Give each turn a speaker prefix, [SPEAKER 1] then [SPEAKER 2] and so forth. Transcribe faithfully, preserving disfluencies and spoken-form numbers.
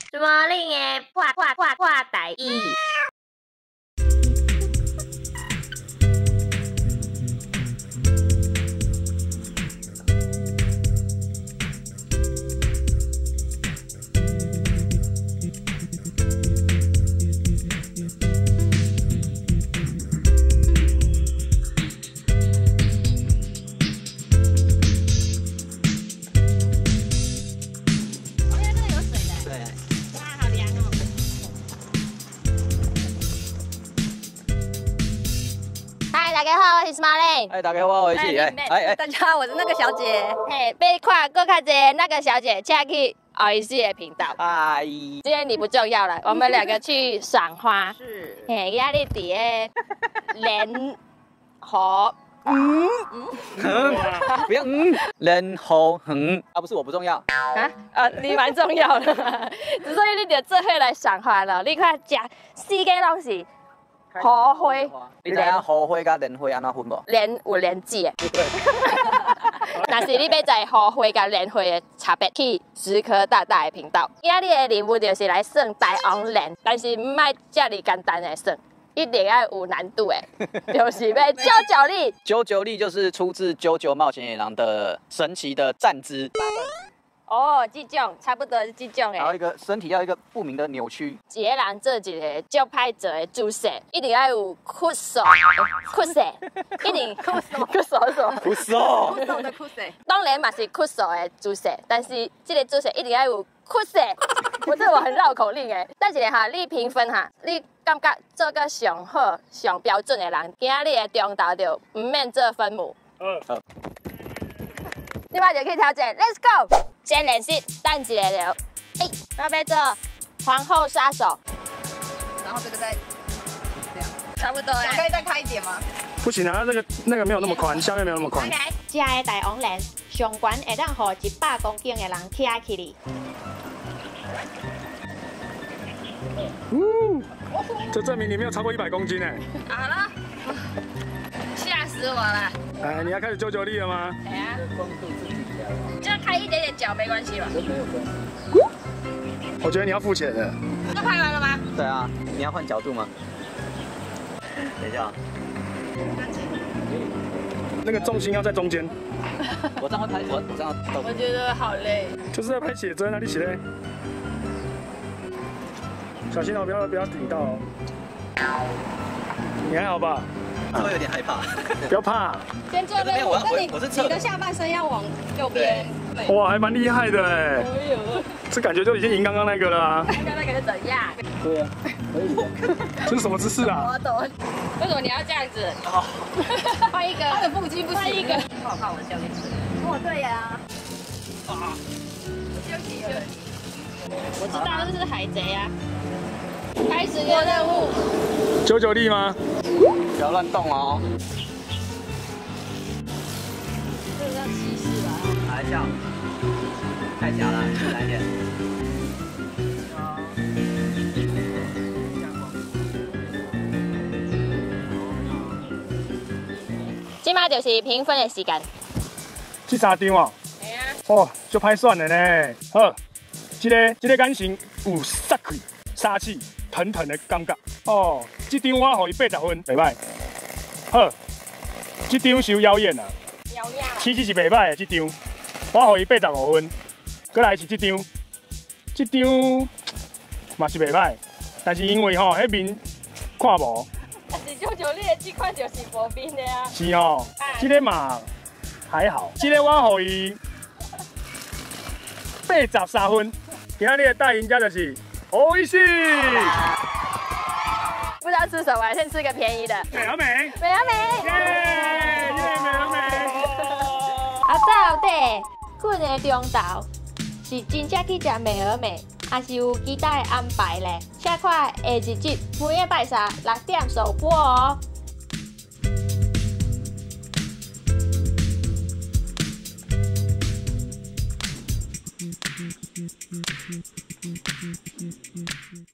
[SPEAKER 1] 什么令诶破破破破台语？大家好，我是 Smiley。
[SPEAKER 2] 哎，大家好，我是哎哎哎，
[SPEAKER 3] 大家好，我是那个小姐。
[SPEAKER 1] 嘿，要看更较多那个小姐，请去奥伊斯的频道。
[SPEAKER 2] 哎，
[SPEAKER 1] 今天你不重要了，我们两个去赏花。
[SPEAKER 3] 是。
[SPEAKER 1] 嘿，压力底诶，莲河。嗯
[SPEAKER 2] 嗯，不要嗯，人好嗯啊，不是我不重要
[SPEAKER 1] 啊啊，你蛮重要的，所以你就做伙来赏花了。你看，食四个拢是荷花，
[SPEAKER 2] 你知影荷花甲莲花安怎分无？
[SPEAKER 1] 莲有莲子的。但是你要知荷花甲莲花的差别，去石科大大的频道。今日的任务就是来算大王莲，但是唔爱这么简单的算。一定要有难度诶，就是要九九力。
[SPEAKER 2] 九九力就是出自《九九冒险野狼》的神奇的站姿。
[SPEAKER 1] 哦，这种差不多是这种诶。
[SPEAKER 2] 然后一个身体要一个不明的扭曲。
[SPEAKER 1] 一个人做一个足歹做的姿势，一定要有酷手，酷势，一定酷手，酷手是什么？
[SPEAKER 2] 酷手，
[SPEAKER 3] 酷手的酷手。
[SPEAKER 1] 当然嘛是酷手的姿势，但是这个姿势一定要有酷势。我这我很绕口令诶。等一下哈，你评分哈，你感觉做个上好、上标准的人，今仔日的中昼就唔免做分母。
[SPEAKER 2] 嗯。好。
[SPEAKER 1] 你马上可以调整 ，Let's go。先练习，等一下就，哎，要不要做皇后杀手？
[SPEAKER 3] 然后这个再这样，
[SPEAKER 1] 差不多哎。
[SPEAKER 3] 可以再开一点吗？
[SPEAKER 4] 不行啊，那个那个没有那么宽，下面没有那么宽。
[SPEAKER 1] OK， 这个大王莲上悬会当互一百公斤的人徛起哩。
[SPEAKER 4] 嗯，这证明你没有超过一百公斤哎。
[SPEAKER 1] 好了，吓死我了。
[SPEAKER 4] 哎，你要开始九九力了吗？
[SPEAKER 1] 对啊。就开一点点脚没关系吧？
[SPEAKER 4] 我觉得你要付钱的。
[SPEAKER 1] 都拍完了吗？
[SPEAKER 2] 对啊，你要换角度吗？等一下。
[SPEAKER 4] 那个重心要在中间。
[SPEAKER 2] 我这样会拍，我我这样动。
[SPEAKER 1] 我觉得好累。
[SPEAKER 4] 就是在拍写真啊，你写嘞。小心哦，不要不要顶到哦。你还好吧？
[SPEAKER 2] 会有点害怕。
[SPEAKER 4] 不要怕。
[SPEAKER 1] 先做这个，
[SPEAKER 2] 我
[SPEAKER 3] 那你
[SPEAKER 2] 我是侧
[SPEAKER 3] 你的下半身要往右边。
[SPEAKER 4] 哇，还蛮厉害的哎。这感觉就已经赢刚刚那个了啊。
[SPEAKER 1] 刚刚那个是怎样？
[SPEAKER 4] 对啊，可以。这是什么姿势啊？
[SPEAKER 1] 我懂。为什么你要这样子？换一个。
[SPEAKER 3] 他的腹肌不行。
[SPEAKER 1] 换一个。
[SPEAKER 3] 不好看，我的教练。哦，对呀。啊。休息休息。
[SPEAKER 1] 我知道这是海贼啊。开始个任务。
[SPEAKER 4] 九九力吗？
[SPEAKER 2] 不要乱动哦。
[SPEAKER 1] 这个叫骑士吧？
[SPEAKER 2] 来一下，太假了，来一点。今麦就是评分的时间。
[SPEAKER 4] 这三张哦。
[SPEAKER 1] 系啊。
[SPEAKER 4] 哦，就拍算了呢。好，这个这个感情有杀气、杀气腾腾的感觉。哦，这张我给伊八十分，袂歹。好，这张是有妖艳啊。
[SPEAKER 1] 妖艳。
[SPEAKER 4] 其实是袂歹的这张，我给伊八十五分。再来是这张，这张嘛是袂歹，但是因为吼迄面看无。
[SPEAKER 1] 但是九九力的这款就是无变的啊。
[SPEAKER 4] 是哦，这个嘛还好，这个我给伊八十三分。今仔日的大赢家就是欧一系。
[SPEAKER 1] 不知道吃什么，先吃个便宜的。
[SPEAKER 4] 美而美，
[SPEAKER 1] 美而美。
[SPEAKER 4] 耶耶，美而美。
[SPEAKER 1] 啊，到底阮的中昼是真正去食美而美，还是有其他的安排咧？请看下一集，每个拜三六点首播哦。